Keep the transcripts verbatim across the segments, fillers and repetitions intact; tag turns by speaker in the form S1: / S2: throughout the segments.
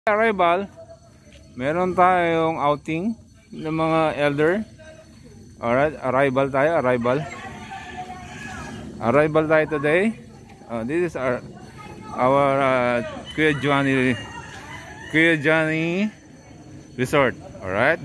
S1: Arrival, meron tayong outing ng mga elder. Alright, arrival tayo, arrival. Arrival tayo today. Uh, this is our our uh, Kuya Johnny Kuya Johnny Resort. Alright.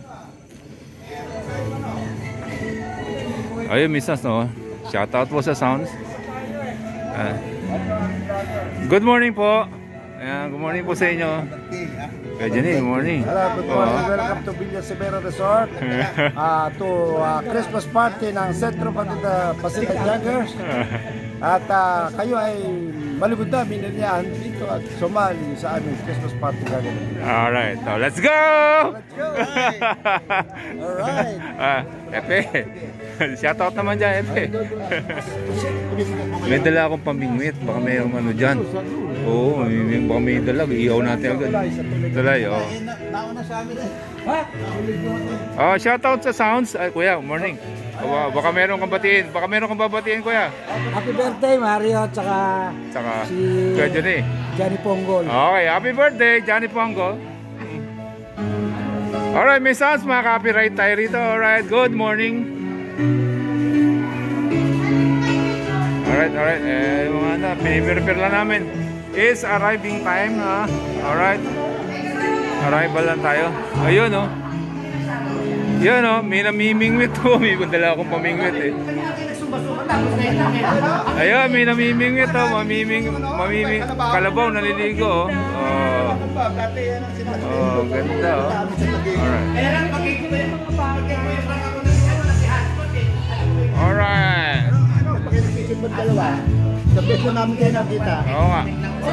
S1: Ayun, misas no. Shout out po sa sounds. Uh, good morning po. Ayan, good morning po sa inyo. Kuya Johnny, good morning.
S2: Hello, good morning. Oh. Welcome to Villa Severo Resort. uh, to uh, Christmas party ng Centro Pacific Jaggers. At uh, kayo ay malugod na binilyahan dito at sumali sa aming Christmas party gagawin.
S1: Alright, so let's go!
S2: Let's go! Alright!
S1: Ah, Epe. Shout out naman dyan, Epe. May dala akong pamingwit. Baka mayroong ano dyan. Oo, may, baka may dala. Iyaw natin agad. Tulay, oo. Oh, shout out sa sounds. Ay, kuya, good morning. Oh, baka meron kang batiin. Baka meron kang babatiin, kuya.
S2: Happy birthday, Mario, at saka,
S1: saka
S2: si
S1: Kuya Johnny.
S2: Johnny Ponggol.
S1: Okay, happy birthday, Johnny Ponggol. Alright, may sounds, mga copyright tayo rito. Alright, good morning. Alright, alright. Eh, mga ano, pinipiripir lang namin. It's arriving time, ha? Alright. Arrival lang tayo. Ayun, oh. Yan, oh. May namimingwit ko. May dala akong pamingwit, eh. Ayun, may namimingwit, oh. Mamiming, mamiming, kalabaw, naliligo, oh. Oh, oh ganda, oh. Alright. Alright.
S2: Sabit ko namin kayo nakita.
S1: Oo nga.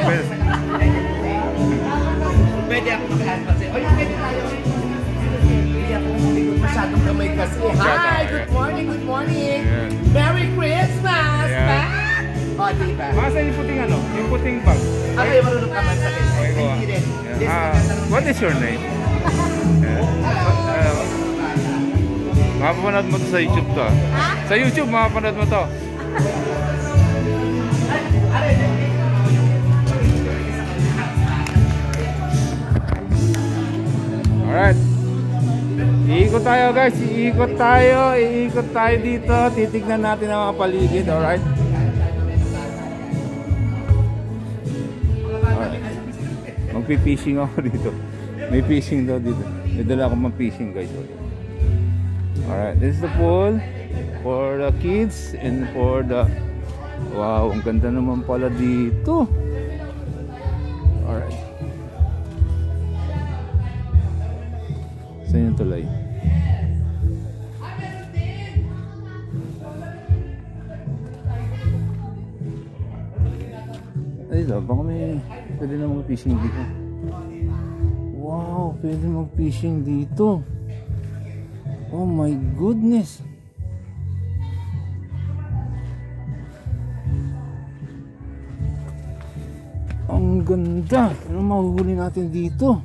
S3: Pwede ako mag-handpass eh. O yung pwede tayo. Pwede ako malikot masyadong kamay kasi. Hi! Good morning! Good morning! Merry Christmas! Back! O, diba?
S1: Masa yung puting ano? Yung puting bag?
S3: Ako yung marunong naman sa akin.
S1: Okay ko. What is your name? Makapanood mo to sa YouTube to. Sa YouTube makapanood mo to. Alright. Iikot tayo guys, iikot tayo, iikot tayo dito. Titignan natin ang mga paligid, alright? Alright. Magpi-fishing ako dito. May fishing daw dito. May dala akong mag-fishing guys. Alright, this is the pool for the kids and for the... Wow, ang ganda naman pala dito. Alright. Saan yung tulay? Ay, ito, baka may pwede na mag-fishing dito. Wow, pwede mag-fishing dito. Oh my goodness. Ang ganda. Ano mahuhuli natin dito?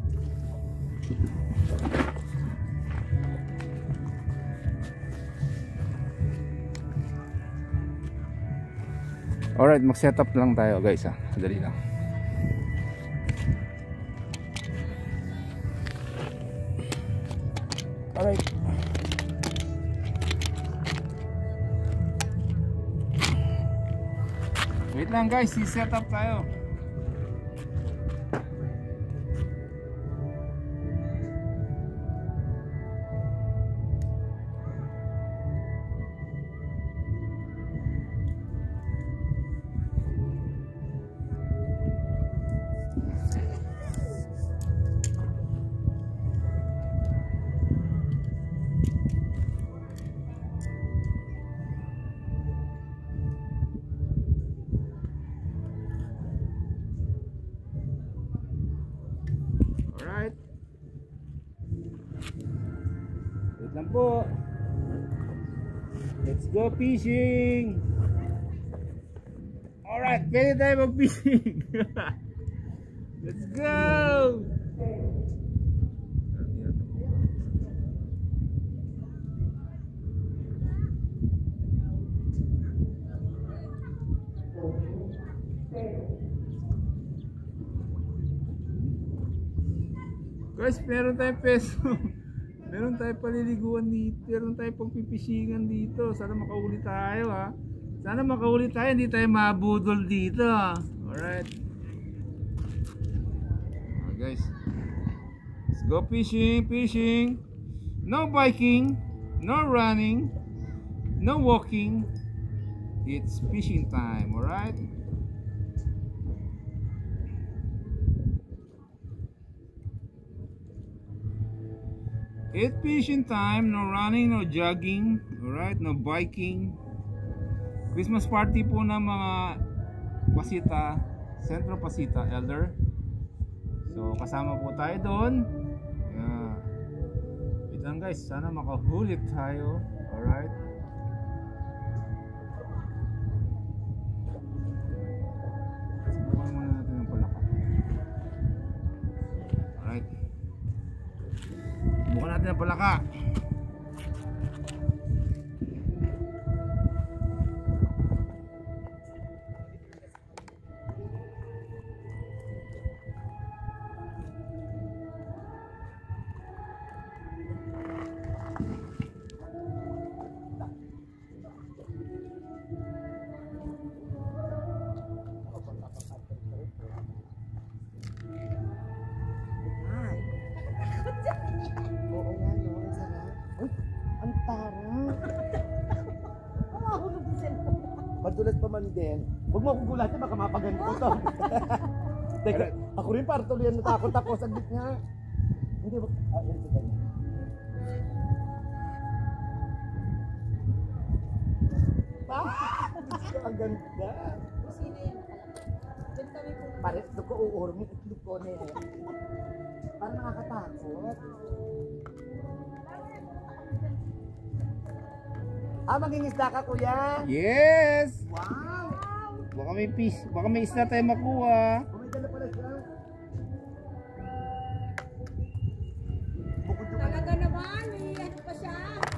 S1: Alright, mag-set up lang tayo guys ha. Dali lang. Alright. Wait lang guys, i-set up tayo. Alright. Wait lang po. Let's go fishing. Alright, pwede tayo mag-fishing. Let's go. Guys, meron tayong peso. Meron tayong paliliguan dito. Meron tayong pagpipishingan dito. Sana makauli tayo ha. Sana makauli tayo. Hindi tayo mabudol dito. Alright. Okay, guys. Let's go fishing, fishing. No biking. No running. No walking. It's fishing time. Alright. It's fishing time, no running, no jogging, alright, no biking. Christmas party po ng mga Pasita, Centro Pasita Elder. So kasama po tayo doon. Yeah. Wait lang guys, sana makahuli tayo. Alright. Subukan muna natin ng palaka. Alright. Bukan natin ang palaka.
S3: Madulas pa man din. Huwag mo akong gulatin, baka mapaganto to. Teka, ako rin para tuloy natakot ako sa gitna. Hindi ba? Ah, yan sa kanya. Ah! Ang ganda.
S4: Sino yan? Diyan kami po.
S3: Pares doon ko uurong itlog ko na eh. Parang nakakatakot. Ah, mangingisda ka kuya?
S1: Yes!
S3: Wow!
S1: Baka may fish, baka may isda tayo makuha.
S3: Oh, may dala pala siya.
S4: Talaga naman, eh. Ano pa siya?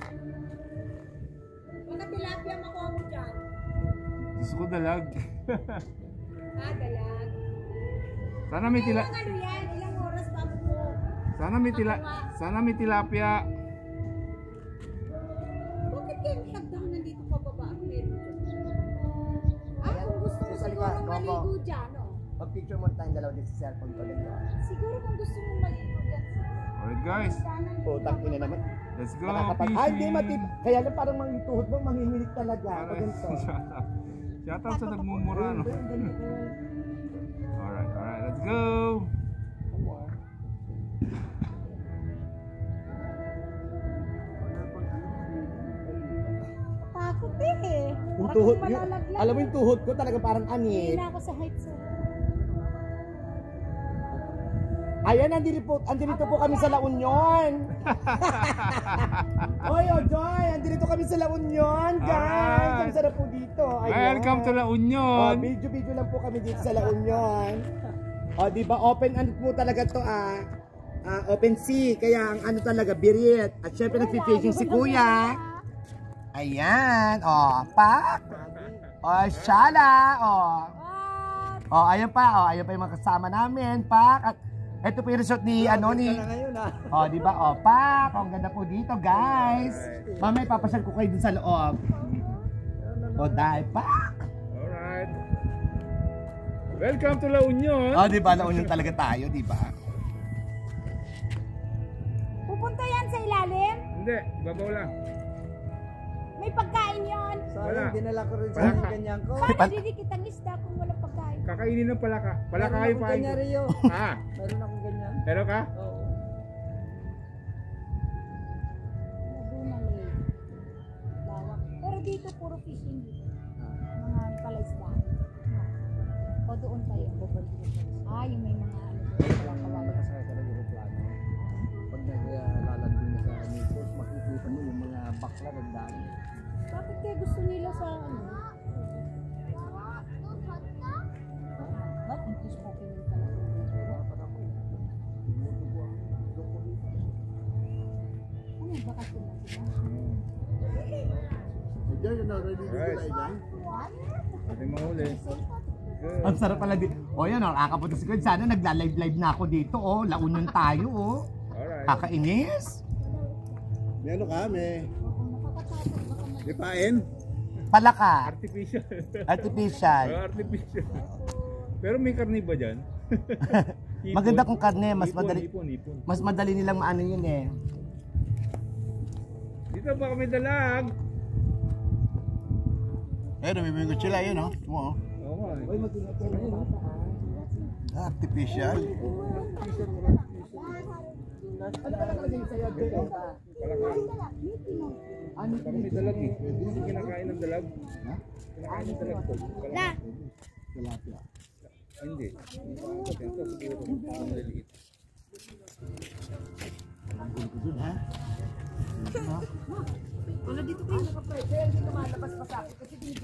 S4: Mga tilapia makuha mo dyan.
S1: Gusto ko dalag.
S4: Ah, dalag.
S1: Sana may tila,
S4: Ilang ano yan? Ilang oras bago mo?
S1: sana may tila, sana may tilapia.
S4: Bakit kayo shutdown nandito pa baba? Ang meron dyan? Ah, kung gusto mo
S3: Sa
S4: siguro
S3: likod,
S4: maligo
S3: Coco.
S4: dyan, oh.
S3: Pag-picture mo tayong dalawa dito sa cellphone ko lang yun.
S4: Siguro kung gusto mo maligo dyan.
S1: Alright guys,
S3: Putang ina naman.
S1: let's go
S3: Nakakapag...
S1: fishing.
S3: Ay, hindi matip. Kaya lang parang manghituhod mo, manghinginig talaga. Pag ganito.
S1: Shout out sa nagmumura, no? Alright, alright, let's go.
S4: Takot eh.
S3: Yung
S4: Parang
S3: tuhod,
S4: kung
S3: yung,
S4: malalaglag.
S3: alam mo yung tuhod ko talaga parang
S4: Hindi
S3: anit.
S4: na ako sa height, sir.
S3: Ayan, andito po, andito po kami sa La Union. Oy, oh Joy, andito kami sa La Union, guys.
S1: Alright.
S3: Ang sarap po dito. Ayan.
S1: Welcome to La
S3: Oh,
S1: Union.
S3: video-video lang po kami dito sa La Union. Oh, di ba open ano po talaga to ah. Ah, open sea, kaya ang ano talaga birit. At syempre nagfi-fishing si Kuya. Ayan, oh, pak. Oh, shala, oh. Oh, ayan pa, oh, ayan pa yung mga kasama namin, pak. At ito po yung resort ni ano ni. Oh, di ba? Oh, pak. Oh, ang ganda po dito, guys. Mamaya papasyal ko kayo dun sa loob. Oh, dahil pak.
S1: Alright. Welcome to La Union.
S3: Oh, di ba? La Union talaga tayo, di ba?
S4: Pupunta yan sa ilalim?
S1: Hindi, babaw lang.
S4: May pagkain yon.
S1: Wala.
S2: dinala ko rin
S1: Palaka.
S2: sa ganyan ko.
S4: Paano didikit ang isda kung walang pagkain?
S1: Kakainin ng palaka. Palaka
S2: Meron
S1: kayo
S2: akong
S1: pain.
S2: ganyan, Rio.
S1: Ah,
S2: Meron akong ganyan.
S1: pero ka?
S2: Oo.
S4: Laguna Lake. Lawak. Pero dito puro fishing dito. Mga palaisda. O doon tayo. Ah, yung may mga ano.
S2: Walang kawalan ka sa talaga yung plano. Pag naglalanding na sa Naples, makikita mo yung mga bakla ng dami.
S4: Bakit kaya gusto nila sa ano? Ba't ang fish poking yung pala? Ano, bakasyon na sila?
S2: Diyan, yun na, ready to
S1: Right.
S2: go dyan.
S4: What?
S1: Pwede mahuli.
S4: Say,
S1: Let's good.
S3: Ang sarap pala di. O yan, oh, nakapunta si Gwen. Sana nagla-live-live na ako dito, oh. Launan tayo, oh.
S1: Alright.
S3: Kakainis.
S2: May ano ka, may... May pain?
S3: Palaka.
S1: Artificial.
S3: Artificial.
S1: Oh, artificial. Pero may karne ba dyan? Hipon.
S3: Maganda kung karne, mas
S1: Hipon,
S3: madali.
S1: hipon, hipon.
S3: Mas madali nilang maano yun eh.
S1: Dito ba kami dalag?
S2: Eh, namiminggot sila yun, oh. Mo, oh.
S1: Oo nga. Uy,
S2: Ah, artificial.
S3: Ano ka nakalagay sa'yo?
S1: Ano pa kami dalag eh? Hindi kinakain ng dalag. Ha? Kinakain ng dalag ko.
S4: La.
S2: Tilapia.
S1: Hindi. Hindi pa ako. Ito siguro. Ang maliliit.
S2: Ha?
S4: Wala dito kayo nakapwede. Hindi lumalabas pa sa akin. Kasi dito.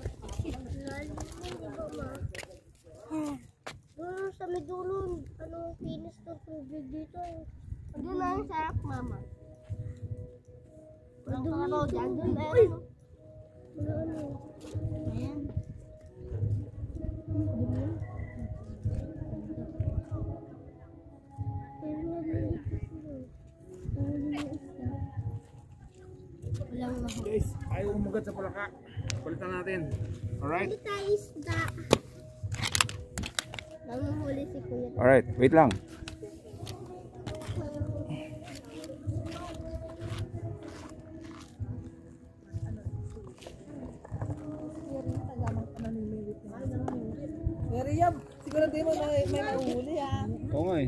S5: Doon sa may dulo, ano, kinis ng tubig dito. Doon na ang sarap, mama. Doon ako dyan, doon meron. Ano? Ayan. Walang mahal.
S1: Guys, ayaw umagat sa palaka. Palitan natin. Alright?
S5: Hindi tayo isda. Nanguhuli si Kuya.
S1: Alright, wait lang.
S6: Pero yan, siguro di mo may, may mahuli ha.
S1: Oo nga eh.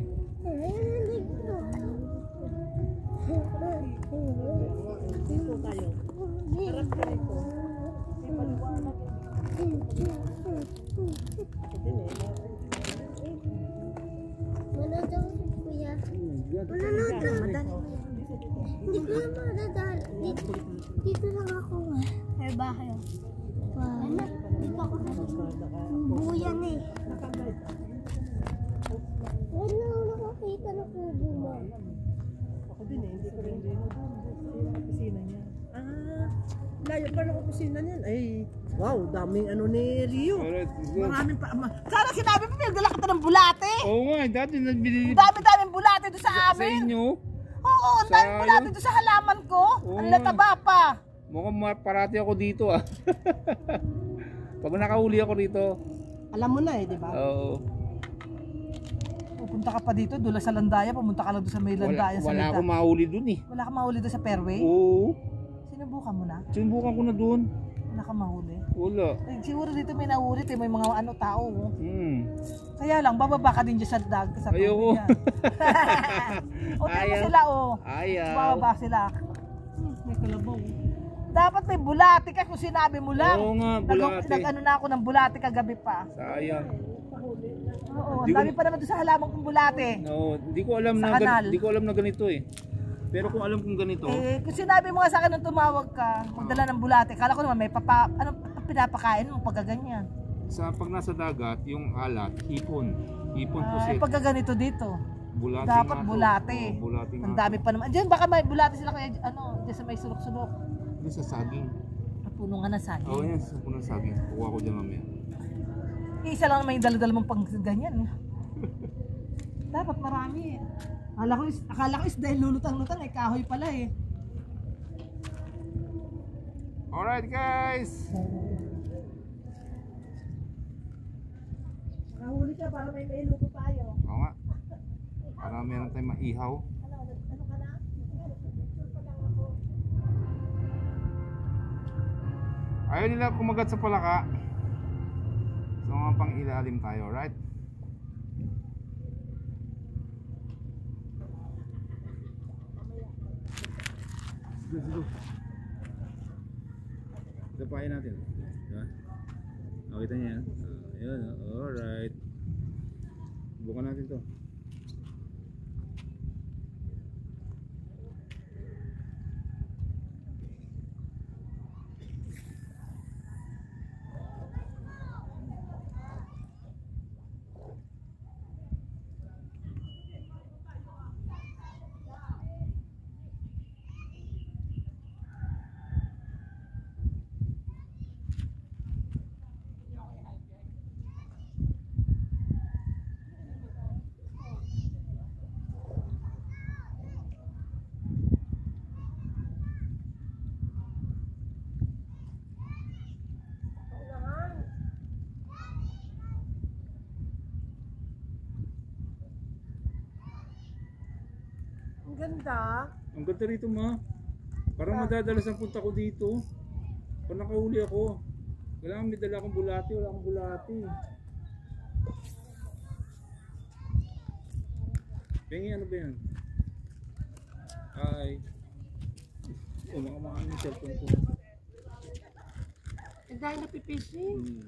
S6: Dito tayo. Harap ka rito. May paliwanag. Ako din eh.
S5: Manood ako si Kuya. Manood ako. Hindi ko na madadal. Dito, dito lang ako. May bahay ako. Wow. Anak, dito ako sa buyan eh. Wala lang nakakita na kubo mo.
S6: Ako din eh, hindi ko rin din. Yung opisina niya. Ah, layo pa ng opisina niyan. Ay, wow, daming ano ni Rio.
S1: Alright, go.
S6: Maraming pa. Ma Sana sinabi mo, pinagdala kita ng bulate.
S1: Oo nga, dati nagbili
S6: Ang dami-daming bulate doon sa
S1: sa
S6: amin.
S1: inyo.
S6: Oo, ang
S1: Sa
S6: daming bulate
S1: ano?
S6: doon sa halaman ko.
S1: Oo
S6: Ang
S1: nga.
S6: lataba pa.
S1: Mukhang ma- parati ako dito ah. Pag nakahuli ako dito.
S6: Alam mo na eh, di ba?
S1: Oo.
S6: Pupunta ka pa dito, doon sa Landaya, pumunta ka lang doon sa may
S1: Wala,
S6: Landaya sa
S1: wala
S6: Landa.
S1: akong mahuli dun eh.
S6: Wala ka mahuli doon sa Fairway?
S1: Oo.
S6: Sinubukan mo na?
S1: Sinubukan ko na dun.
S6: Wala ka mahuli?
S1: Wala.
S6: Eh, siguro dito may nahulit eh, may mga ano tao. Oh.
S1: Hmm.
S6: Kaya lang, bababa ka din dyan sa dag, sa tubig
S1: Ayoko.
S6: yan. O, tingnan mo
S1: Ayaw.
S6: sila oh.
S1: Ayaw.
S6: Bababa sila. Hmm, may kalabaw. Dapat may bulate ka kung sinabi mo lang.
S1: Oo nga,
S6: Nag-
S1: bulate.
S6: Nag-ano na ako ng bulate kagabi pa.
S1: Sayang.
S6: Oo,
S1: Di
S6: ang dami
S1: ko-
S6: pa naman doon sa halaman kong bulate.
S1: No, di ko alam
S6: Sa
S1: na
S6: kanal.
S1: gan- di ko alam na ganito eh. Pero kung alam kong ganito,
S6: Eh, kung sinabi mo nga sa akin nung tumawag ka, magdala ng bulate, kala ko naman may papa, ano, pinapakain mo pagka ganyan.
S1: sa pag nasa dagat, yung alat, hipon. Hipon po
S6: Ay,
S1: set.
S6: pagka ganito dito,
S1: Bulate
S6: dapat
S1: nga to.
S6: bulate.
S1: Oo, bulate nga
S6: Ang
S1: to.
S6: dami pa naman. Diyan baka may bulate sila kaya ano, diyan sa may sulok-sulok.
S1: Yung sa saging.
S6: Puno nga ng saging.
S1: Oo, yan. Sa punong saging. Kuha ko dyan mamaya.
S6: Isa lang naman yung dala-dala mong pang ganyan. eh. Dapat marami eh. Akala ko, is, akala ko is dahil lulutang-lutang eh, kahoy pala eh.
S1: Alright guys!
S6: Nakahuli ka para may mailuto tayo.
S1: Oo nga. Para meron tayong maihaw.
S6: Ano, ano ka na?
S1: Ayaw nila kumagat sa palaka. So mga pang ilalim tayo, right? Sige, sige. Ito pahin natin. Diba? Nakita niya yan? Uh, yun, alright. Bukan natin to.
S6: Ang ganda.
S1: Ang ganda rito, ma. Parang madadalas ang punta ko dito. Pag nakahuli ako, kailangan may dala akong bulati. Wala akong bulati. Pengi, ano ba yan? Hi. Oh, makamaan yung cellphone ko.
S3: Ang dahil napipishing.
S1: Hmm.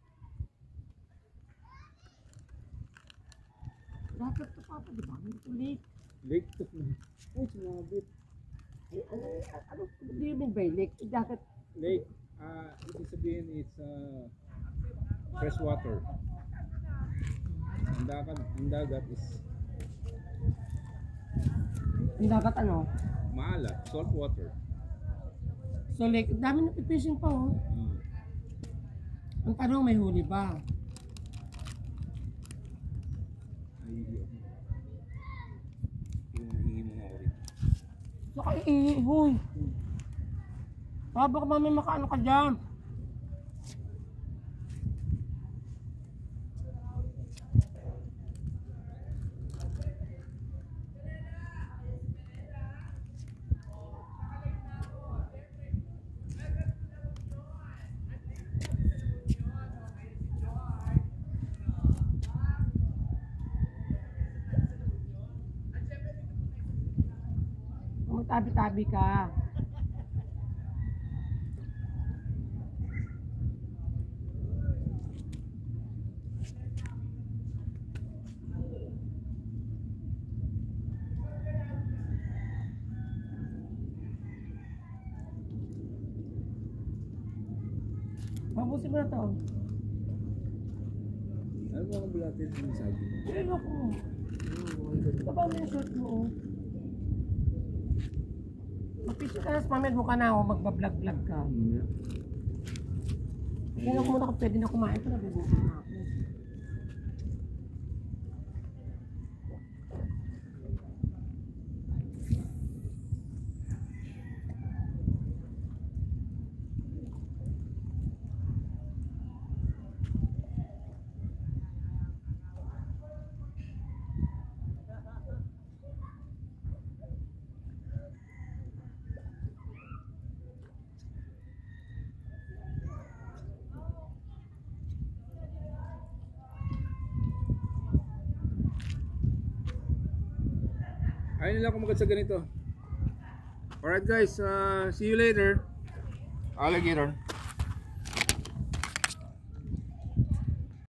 S3: Dapat ito papa, di ba? Hindi ulit.
S1: Lake to. Ay, sumabit.
S3: Eh, ano, ano, ano do you mean by lake? Eh, dapat,
S1: Lake, ah, ibig sabihin it's uh, fresh water. Ang dagat, ang dagat is
S3: ang dapat ano?
S1: maalat, salt water.
S3: So lake, ang dami napipishing pa oh.
S1: Hmm.
S3: Ang tanong, may huli ba?
S1: Nahihilo ako. Yung nahihi mo nga ako rin.
S3: Saka iihoy. Ah, baka mami makaano ka dyan. Magtabi-tabi ka. Mabusin mo na to.
S1: Ano mo ang bulati yung sabi mo?
S3: Pero ako. Kapag mo yung short mo oh. Mag-picture ka na sa pamilya mo ka na oh. Magbablog-vlog ka. Kaya ako muna kung pwede na kumain pero nagugutom na ako.
S1: Ayaw nila ako magad sa ganito. Alright guys, uh, see you later. Alligator.